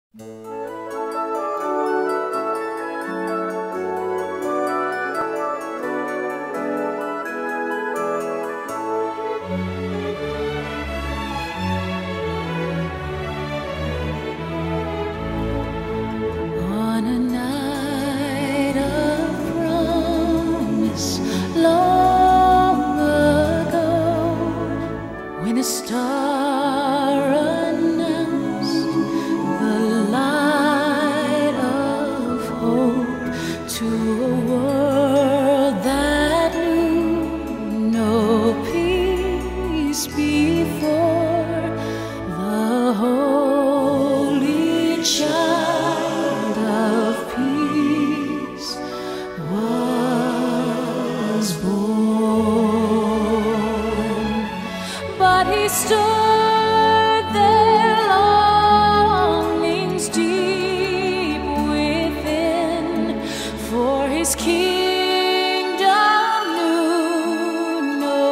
On a night of promise long ago, when a star announced the light of hope to a world that knew no peace before, the holy child of peace was born. But he stirred their longings deep within, for his kingdom knew no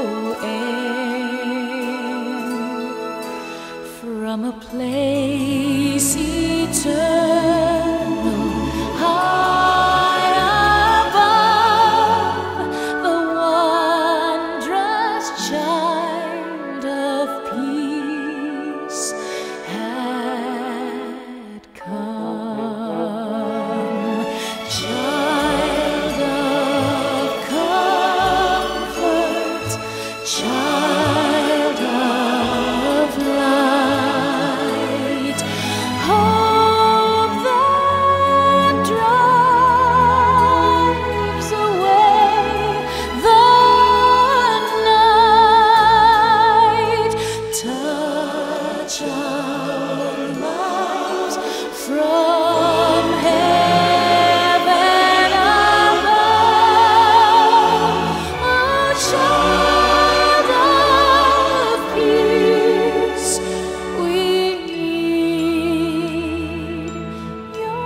end. From a place eternal, high above, the wondrous child of peace had come. Child of comfort, child of light, hope that drives away the night. Touch our lives from heaven above. Oh, child of peace, we need your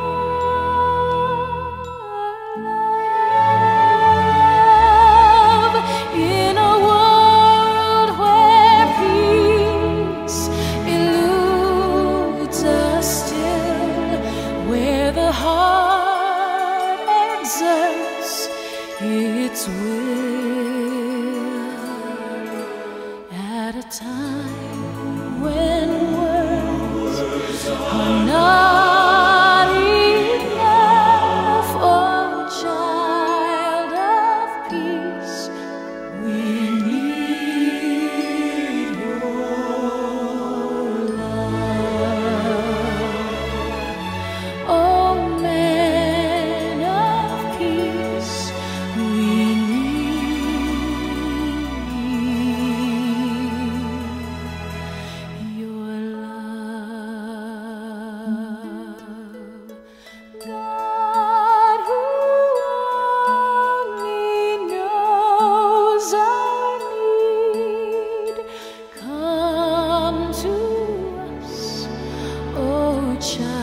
love. In a world where peace eludes us still, where the heart exerts its will, at a time when words are not enough, oh, child of peace, we need your love. Oh, man of peace, we need your love. God, who only knows our need, come to us, oh, child